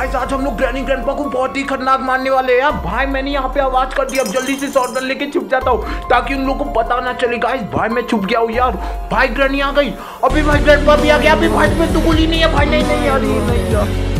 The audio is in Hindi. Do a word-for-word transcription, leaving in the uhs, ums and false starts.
गाइस आज हम लोग ग्रैनी ग्रैंडपा को बहुत ही खतरनाक मारने वाले हैं यार। भाई मैंने यहाँ पे आवाज कर दी, अब जल्दी से शॉटगन लेके छुप जाता हूँ ताकि उन लोगों को पता ना चले। गाइस भाई मैं छुप गया हूँ यार। भाई ग्रैनी आ गई, अभी भाई ग्रैंडपा भी आ गया। अभी भाई में तो गोली नहीं है भाई, नहीं नहीं यार, नहीं यार।